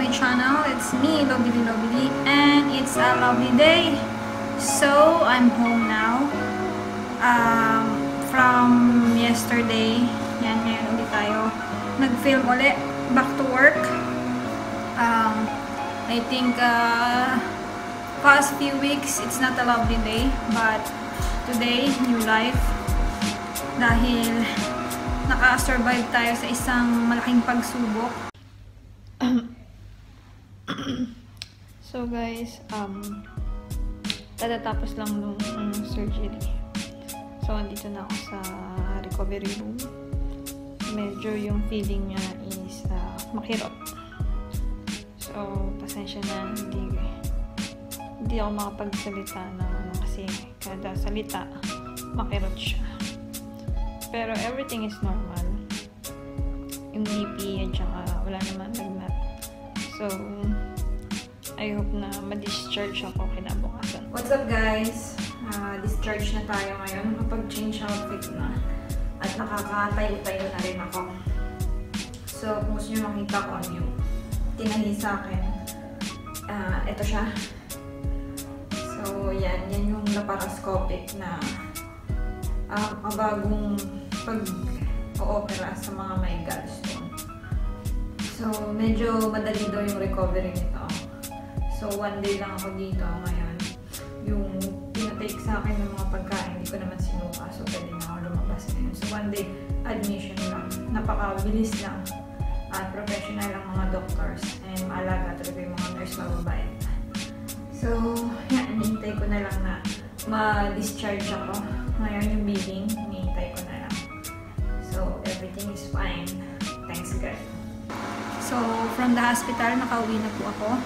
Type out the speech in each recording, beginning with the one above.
my channel. It's me, Lovely, and it's a lovely day. So, I'm home now. From yesterday, yan, ngayon ulit tayo nag-film ulit. Back to work. I think past few weeks, it's not a lovely day, but today, new life. Dahil naka-survive tayo sa isang malaking pagsubok. So guys, tatatapos lang nung surgery. So andito na ako sa recovery room. Medyo yung feeling niya is makirot. So pasensya na, hindi ako makapagsalita na kasi kada salita makirot siya. Pero everything is normal. Yung BP at saka wala naman lagnat. So, I hope na ma-discharge ako kinabukasan. What's up guys? Discharge na tayo ngayon. Nakapag-change outfit na. At nakakatayo-tayo na rin ako. So, kung gusto nyo makita ko ano yung tinahi sa akin. Ito siya. So, yan yung laparoscopic na bagong pag-oopera sa mga may Gallstone. So, medyo madali daw yung recovery nito. So, one day lang ako dito ngayon. Yung pinatake sa akin ng mga pagkain, hindi ko naman sinuka. So, pwede na ako lumabas ngayon. So, one day admission lang. Napakabilis lang. At professional ang mga doctors. And maalaga talaga yung mga nurse mababait. So, yan. Hinihintay ko na lang na ma-discharge ako. Ngayon yung billing, hinihintay ko na lang. So, everything is fine. Thanks God. So, from the hospital, nakauwi na po ako.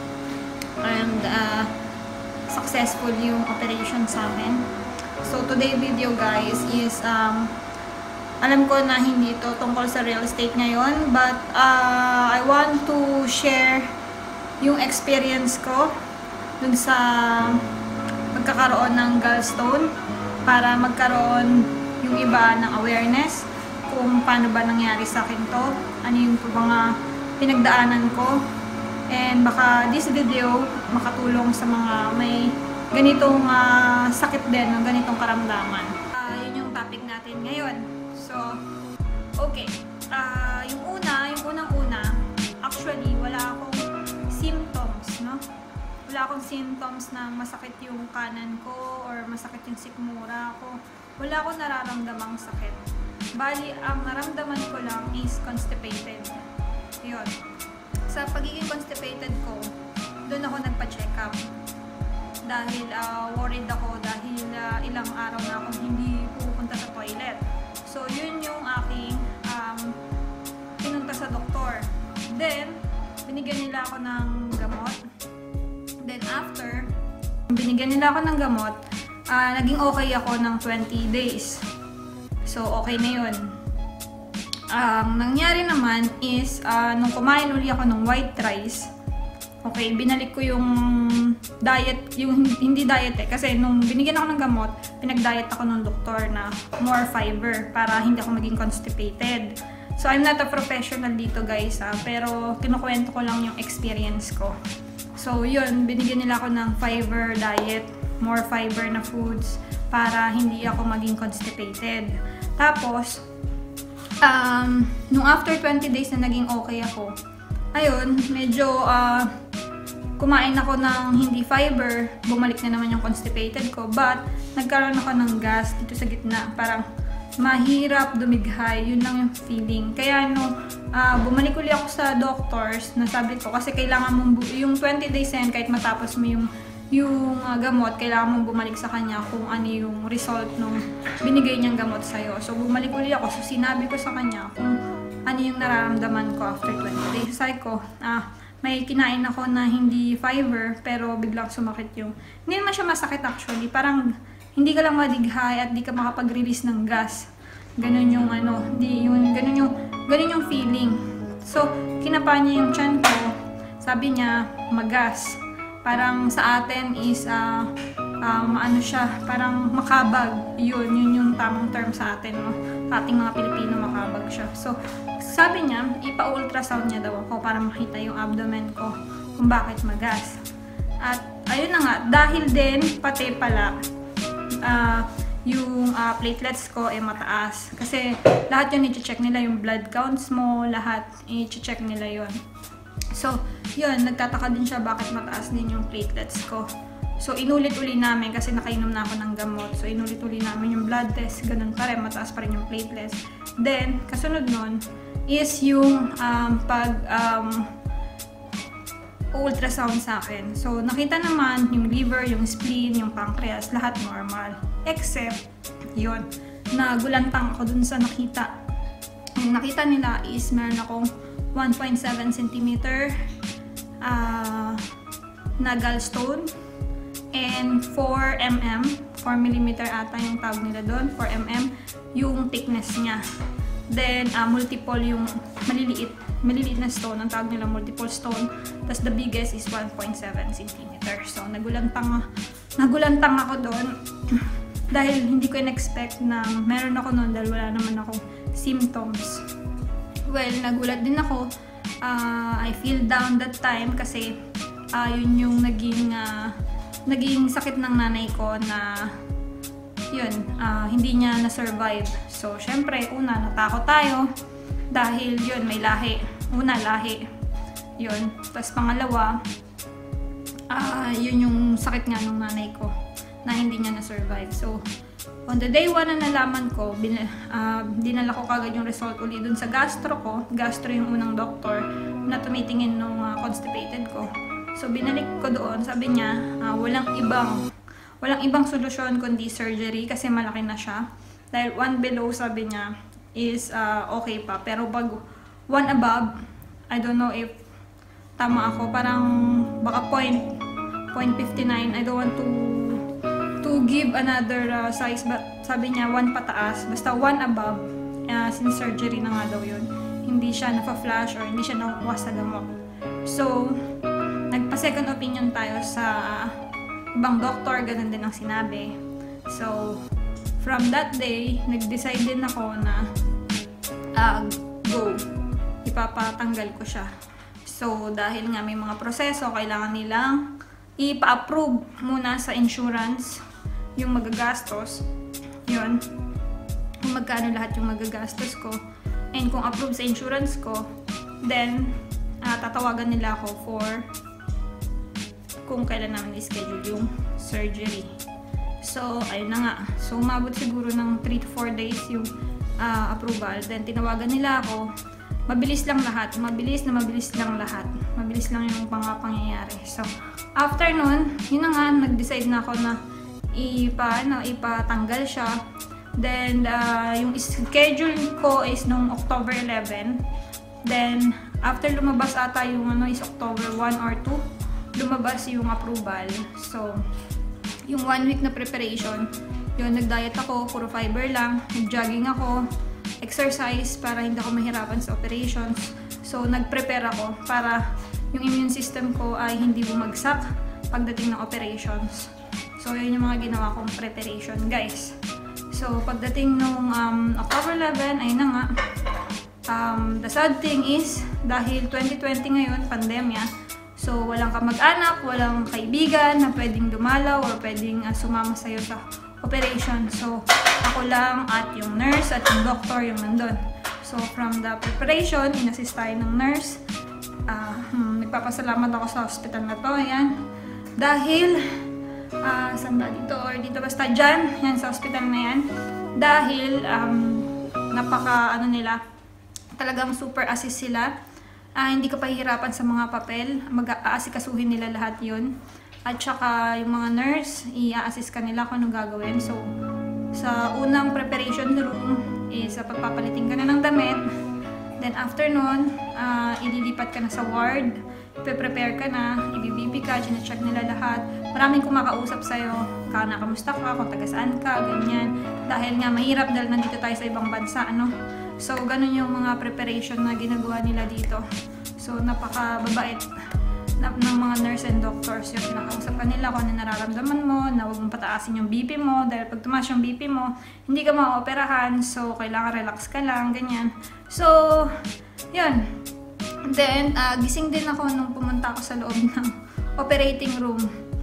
And, successful yung operation sa amin. So, today video guys is, alam ko na hindi ito tungkol sa real estate ngayon, but I want to share yung experience ko dun sa pagkakaroon ng gallstone para magkaroon yung iba ng awareness kung paano ba nangyari sa akin to, ano yung mga pinagdaanan ko, and baka this video makatulong sa mga may ganitong sakit din, ganitong karamdaman. Yun yung topic natin ngayon. So, okay. Yung unang-una, actually, wala akong symptoms, no? Wala akong symptoms na masakit yung kanan ko or masakit yung sikmura ko. Wala akong nararamdamang sakit. Bali, ang naramdaman ko lang is constipated. Yun. Sa pagiging constipated ko, doon ako nagpa-check up. Dahil worried ako dahil ilang araw na akong hindi pupunta sa toilet. So, yun yung aking pinunta sa doktor. Then, binigyan nila ako ng gamot. Then, after, binigyan nila ako ng gamot, naging okay ako ng 20 days. So, okay na yun. Nangyari naman is, nung kumain uli ako ng white rice, okay, binalik ko yung diet, yung hindi diet kasi nung binigyan ako ng gamot, pinag-diet ako ng doktor na more fiber para hindi ako maging constipated. So, I'm not a professional dito guys, pero kinukwento ko lang yung experience ko. So, yun, binigyan nila ako ng fiber diet, more fiber na foods para hindi ako maging constipated. Tapos, nung after 20 days na naging okay ako, ayun, medyo kumain ako ng hindi fiber, bumalik na naman yung constipated ko, but nagkaroon ako ng gas dito sa gitna, parang mahirap dumighay, yun lang yung feeling. Kaya bumalik ulit ako sa doctors, nasabi ko, kasi kailangan mong, yung 20 days yan, kahit matapos mo yung gamot, kailangan mong bumalik sa kanya kung ano yung result nung binigay niyang gamot sa'yo. So, bumalik ulit ako. So, sinabi ko sa kanya kung ano yung nararamdaman ko after 20 days. Sabi ko, may kinain ako na hindi fiber, pero biglang sumakit yung... Hindi naman siya masakit actually. Parang hindi ka lang madighay at di ka makapag-release ng gas. Ganun yung ganun yung feeling. So, kinapa niya yung tiyan ko. Sabi niya, magas. Parang sa atin is ano siya, parang makabag. Yun yung tamang term sa atin, no? Ating mga Pilipino, makabag siya. So, sabi niya, ipa-ultrasound niya daw ako para makita yung abdomen ko kung bakit magas. At ayun na nga, dahil din pati pala yung platelets ko ay mataas. Kasi lahat yun i-check nila, yung blood counts mo, lahat i-check nila yun. So, yun, nagtataka din siya bakit mataas din yung platelets ko. So, inulit-uli namin kasi nakainom na ako ng gamot. So, inulit-uli namin yung blood test, ganun pa rin, mataas pa rin yung platelets. Then, kasunod nun is yung ultrasound sa akin. So, nakita naman yung liver, yung spleen, yung pancreas, lahat normal. Except, yun, nagulantang ako dun sa nakita. Yung nakita nila is meron akong 1.7 cm na gallstone and 4 mm ata yung tawag nila doon, 4 mm yung thickness niya. Then, multiple yung maliliit na stone, ang tawag nila multiple stone. Tapos the biggest is 1.7 cm. So, nagulantang ako doon dahil hindi ko in-expect na meron ako noon dahil wala naman akong symptoms. Well, nagulat din ako. I feel down that time kasi yun yung naging sakit ng nanay ko na yun, hindi niya na-survive. So, syempre, una, natakot tayo dahil yun, may lahi. Una, lahi. Yun. Tapos pangalawa, yun yung sakit nga ng nanay ko na hindi niya na-survive. So, on the day 1 na nalaman ko, dinala ko kagad yung result uli dun sa gastro ko. Gastro yung unang doktor na tumitingin nung constipated ko. So, binalik ko doon. Sabi niya, walang ibang solusyon kundi surgery kasi malaki na siya. Dahil 1 below, sabi niya, is okay pa. Pero pag 1 above, I don't know if tama ako. Parang baka 0.59. I don't want to give another size. But sabi niya, 1 pataas. Basta 1 above, since surgery na nga daw yun. Hindi siya nafa-flash or hindi siya nakukuha sa gamot. So, nagpa-second opinion tayo sa ibang doktor, ganun din ang sinabi. So, from that day, nag-decide din ako na go. Ipapatanggal ko siya. So, dahil nga may mga proseso, kailangan nilang ipa-approve muna sa insurance yung magagastos. Yun. Kung magkano lahat yung magagastos ko. And kung approve sa insurance ko, then, tatawagan nila ako for kung kailan namin i-schedule yung surgery. So, ayun na nga. So, umabot siguro ng 3 to 4 days yung approval. Then, tinawagan nila ako. Mabilis lang lahat. Mabilis lang lahat. Mabilis lang yung mga pangyayari. So, after nun, yun na nga, nag-decide na ako na ipatanggal siya. Then, yung schedule ko is nung October 11. Then, after lumabas ata yung is October 1 or 2. Lumabas yung approval. So, yung 1 week na preparation, yun, nag-diet ako, puro fiber lang, nag-jogging ako, exercise para hindi ako mahirapan sa operations. So, nag-prepare ako para yung immune system ko ay hindi bumagsak pagdating ng operations. So, yun yung mga ginawa kong preparation, guys. So, pagdating nung October 11, ayun na nga, the sad thing is, dahil 2020 ngayon, pandemya, so, walang kamag-anak, walang kaibigan na pwedeng dumalaw or pwedeng sumama sa'yo sa operation. So, ako lang at yung nurse at yung doctor yung nandun. So, from the preparation, in-assist tayo ng nurse. Nagpapasalamat ako sa hospital na to. Ayan. Dahil, saan ba dito? Or dito basta dyan. Yan, sa hospital na yan. Dahil, napaka, nila, talagang super assist sila. Hindi ka pahihirapan sa mga papel. Mag-aasikasuhin nila lahat yun. At saka yung mga nurse, i-assist ka nila kung anong gagawin. So, sa unang preparation room, sa pagpapalitin ka na ng damit. Then after nun, ililipat ka na sa ward. Ipe-prepare ka na, ibibibi ka, gina-check nila lahat. Maraming kumakausap sa'yo. Kamusta ka, kung taga-saan ka, ganyan. Dahil nga mahirap dahil nandito tayo sa ibang bansa, So, ganun yung mga preparation na ginagawa nila dito. So, napaka-babait ng mga nurse and doctors. Yung pinakausap ka nila kung ano nararamdaman mo, na huwag mong pataasin yung BP mo, dahil pag tumaas yung BP mo, hindi ka ma-operahan, so kailangan relax ka lang, ganyan. So, yun. Then, gising din ako nung pumunta ako sa loob ng operating room.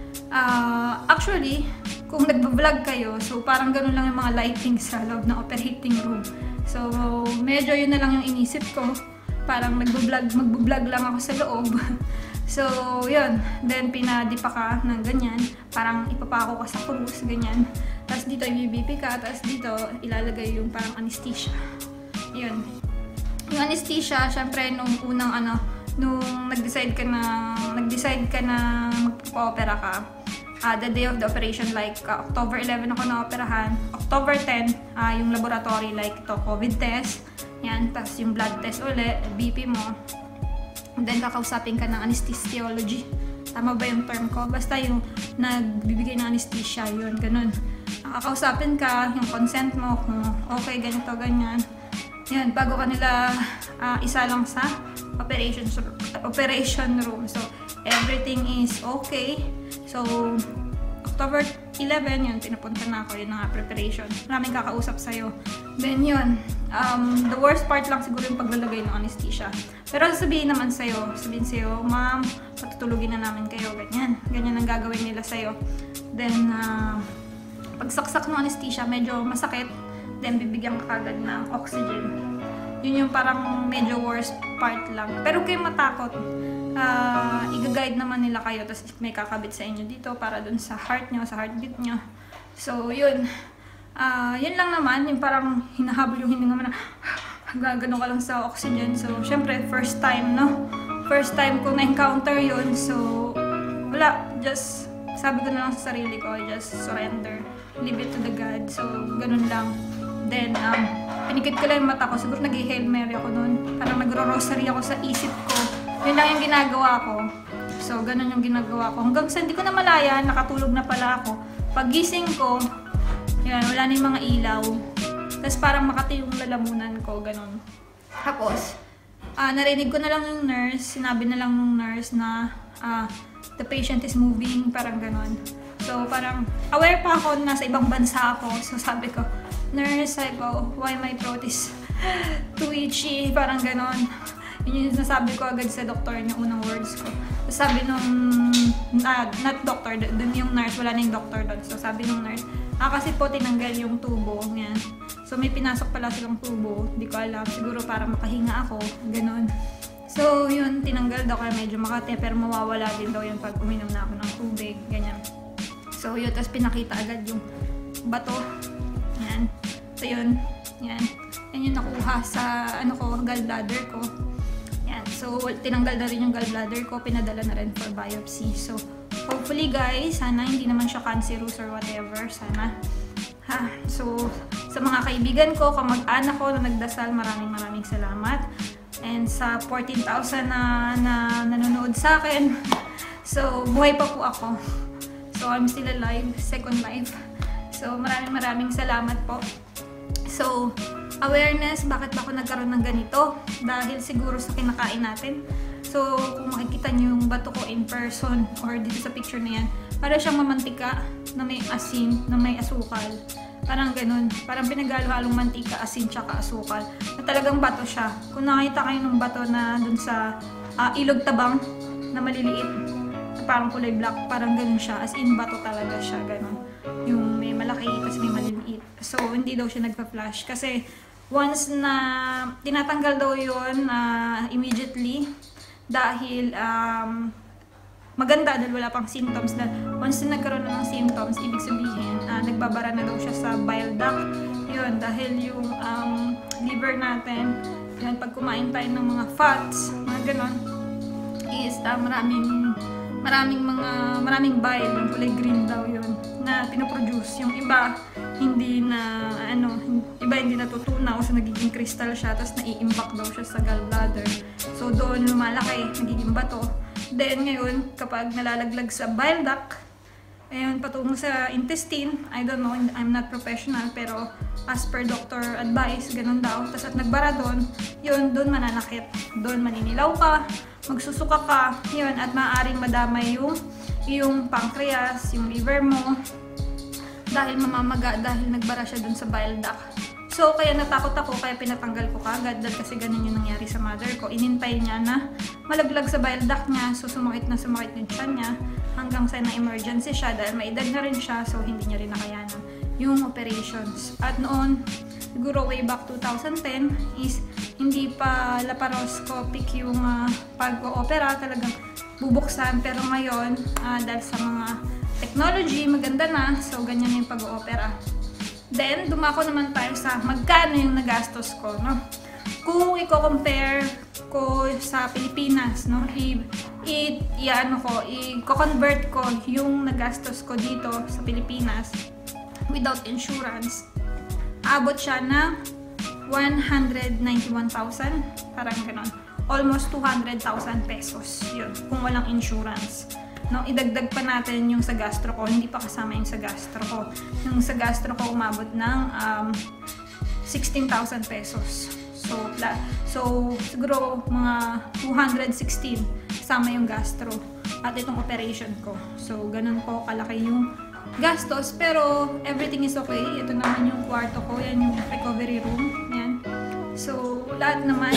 Actually, kung nagbablog kayo, so parang ganun lang yung mga lighting sa loob ng operating room. So, medyo yun na lang yung inisip ko. Parang magbablog lang ako sa loob. So, yun. Then, pinadipa ka ng ganyan. Parang ipapako ka sa krus, ganyan. Tapos dito, ibibp ka. Tapos dito, ilalagay yung parang anesthesia. Yun. Yung anesthesia, syempre, nung unang nung nag-decide ka na magpa-opera ka, the day of the operation, like October 11 ako na-operahan. October 10, yung laboratory, like ito, COVID test. Yan, tapos yung blood test ulit, BP mo. And then, kakausapin ka ng anesthesiology. Tama ba yung term ko? Basta yung nagbibigay ng anesthesia, yun, ganun. Kakausapin ka, yung consent mo, kung okay, ganito, ganyan. Yan, bago ka nila isa lang sa operation room. So, everything is okay. So, October 11, yun, pinapunta na ako, yun na preparation. Maraming kakausap sa'yo. Then, yun, the worst part lang siguro yung paglalagay ng anesthesia. Pero sabihin sa'yo, ma'am, patutulugin na namin kayo, ganyan. Ganyan ang gagawin nila sa'yo. Then, pagsaksak ng anesthesia, medyo masakit. Then, bibigyan ka agad ng oxygen. Yun yung parang medyo worst part lang. Pero kayo matakot. I-guide naman nila kayo, tapos may kakabit sa inyo dito para dun sa heart nyo, sa heartbeat nyo. So, yun. Yun lang naman, yung parang hinahabol yung hininga mo na gagano ka lang sa oxygen. So, syempre, first time, no? First time ko na-encounter yun. So, wala. Just, sabi ko na lang sa sarili ko, just surrender. Leave it to the God. So, ganun lang. Then, pinikit ko lang yung mata ko. Siguro nag-Hail Mary ako noon. Parang nagro-rosary ako sa isip ko. Yun lang yung ginagawa ko. So, ganun yung ginagawa ko. Hanggang sa hindi ko na malaya, nakatulog na pala ako. Paggising ko, yan, wala na yung mga ilaw. Tapos parang makati yung lalamunan ko, ganun. Tapos, narinig ko na lang yung nurse. Sinabi na lang yung nurse na the patient is moving, parang ganun. So, parang aware pa ako na nasa ibang bansa ako. So, sabi ko, nurse, sabi ko, why my throat is too itchy, parang ganon. Yun yung nasabi ko agad sa doktor niya, unang words ko. So, sabi nung, not doctor, dun yung nurse, wala na yung doctor doon. So, sabi nung nurse, kasi po tinanggal yung tubo, yan. So, may pinasok pala silang tubo, hindi ko alam, siguro para makahinga ako, ganon. So, yun, tinanggal daw kaya medyo makati, pero mawawala din daw yun pag uminom na ako ng tubig, ganyan. So, yun, tapos pinakita agad yung bato. Yan. So, yun. Yan. Yan yung nakuha sa, gallbladder ko. Yan. So, tinanggal na rin yung gallbladder ko. Pinadala na rin for biopsy. So, hopefully, guys, sana hindi naman siya cancerous or whatever. Sana. So, sa mga kaibigan ko, kamag-anak ko na nagdasal, maraming salamat. And sa 14,000 na nanonood sa akin. So, buhay pa po ako. So, I'm still alive. Second life. So, maraming salamat po. So, awareness, bakit ba ako nagkaroon ng ganito? Dahil siguro sa kinakain natin. So, kung makikita nyo yung bato ko in person or dito sa picture na yan, para siyang mamantika na may asin, na may asukal. Parang ganun. Parang pinagalo-halong mantika, asin, tsaka asukal. Na talagang bato siya. Kung nakita kayo ng bato na dun sa ilog tabang na maliliit, parang kulay black, parang ganun siya. As in, bato talaga siya, ganun. Yung may malaki, tapos may maliliit. So, hindi daw siya nagpa-flash. Kasi, once na tinatanggal daw yun immediately, dahil maganda dahil wala pang symptoms. Once na nagkaroon na ng symptoms, ibig sabihin, nagbabara na daw siya sa bile duct. Yun, dahil yung liver natin, yun, pag kumain tayo ng mga fats, mga ganon, is maraming bile, yung kulay green daw yun, na pinoproduce. Yung iba, hindi natutunaw, so nagiging crystal siya, tapos nai-impact daw siya sa gallbladder. So doon lumalaki, nagiging bato. Then ngayon, kapag nalalaglag sa bile duct, Ayun, patungo sa intestine. I don't know, I'm not professional, pero as per doctor advice, ganun daw. Tapos at nagbara doon, yun, doon mananakit. Doon maninilaw ka, magsusuka ka, yun, at maaaring madamay yung pancreas, yung liver mo, dahil mamamaga, dahil nagbara siya doon sa bile duct. So, kaya natakot ako, kaya pinatanggal ko kagad, dahil kasi ganun yung nangyari sa mother ko. Inintay niya na malaglag sa bile duct niya, so sumakit na sumakit yung tiyan niya, hanggang sa na-emergency siya, dahil may edad na rin siya, so hindi niya rin nakayanan yung operations. At noon, siguro way back 2010, is hindi pa laparoscopic yung pag-oopera, talagang bubuksan. Pero ngayon, dahil sa mga technology, maganda na, so ganyan na yung pag-oopera. Then, dumako naman tayo sa magkano yung nagastos ko, no? Kung i-compare ko sa Pilipinas, no? I-convert ko yung nagastos ko dito sa Pilipinas without insurance. Abot siya na 191,000, parang ganon. Almost 200,000 pesos, yun, kung walang insurance. No, idagdag pa natin yung sa gastro ko, hindi pa kasama yung sa gastro ko. Yung sa gastro ko umabot ng 16,000 pesos. So siguro mga 216 kasama yung gastro at itong operation ko. So ganun po kalaki yung gastos, pero everything is okay. Ito naman yung kwarto ko, yan yung recovery room, yan. So lahat naman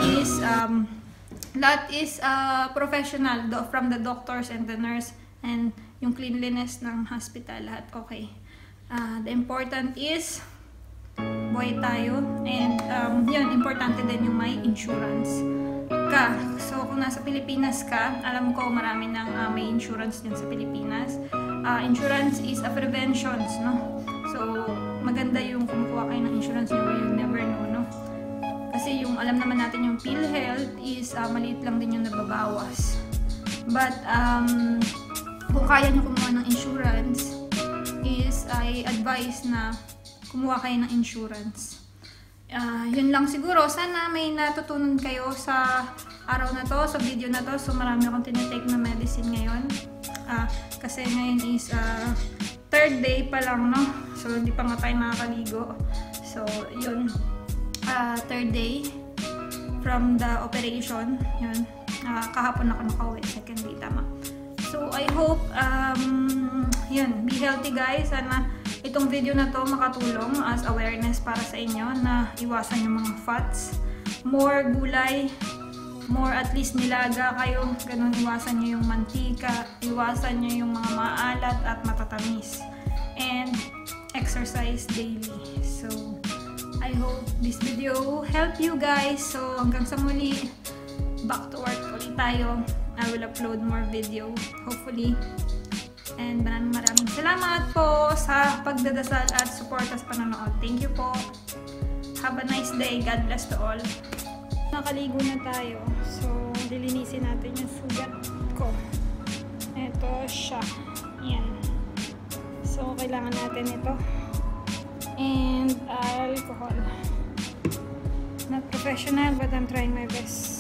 is professional from the doctors and the nurse, and yung cleanliness ng hospital, lahat okay. The important is buhay tayo, and yun, importante din yung may insurance ka. So kung nasa Pilipinas ka, alam ko marami nang may insurance din sa Pilipinas. Insurance is a prevention, no? So maganda yung kumukuha kayo ng insurance, you never know, no? Kasi yung alam naman natin yung PhilHealth is maliit lang din yung nababawas. But kung kaya nyo kumuha ng insurance, is I advise na kumuha kayo ng insurance. Yun lang siguro. Sana may natutunan kayo sa araw na to, sa video na to. So marami akong tinitake na medicine ngayon. Kasi ngayon is third day pa lang, no? So hindi pa nga tayo nakakaligo. So yun. Third day from the operation, yun, kahapon ako nakauwi, second day, tama. So I hope yun, be healthy guys. Sana itong video na to makatulong as awareness para sa inyo na iwasan yung mga fats, more gulay, more at least nilaga kayo, ganun, iwasan nyo yung mantika, iwasan nyo yung mga maalat at matatamis, and exercise daily. So I hope this video helped you guys. So hanggang sa muli, back to work ulit tayo. I will upload more video, hopefully. And maraming salamat po sa pagdadasal at suporta sa panonood. Thank you po. Have a nice day. God bless to all. Nakaligo na tayo. So, lilinisin natin yung sugat ko. Ito siya. Yan. So, kailangan natin ito. And alcohol. Not professional, but I'm trying my best.